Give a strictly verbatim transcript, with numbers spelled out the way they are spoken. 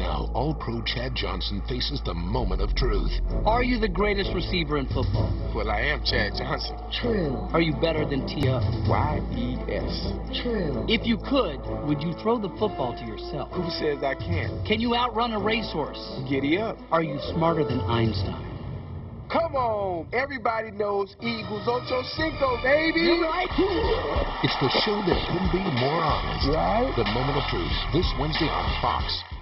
Now, All-Pro Chad Johnson faces the moment of truth. Are you the greatest receiver in football? Well, I am Chad Johnson. True. Are you better than T O? Y E S. True. If you could, would you throw the football to yourself? Who says I can't? Can you outrun a racehorse? Giddy up. Are you smarter than Einstein? Come on, everybody knows Eagles Ocho Cinco, baby. You're right. It's the show that couldn't be more honest. Right? The Moment of Truth, this Wednesday on Fox.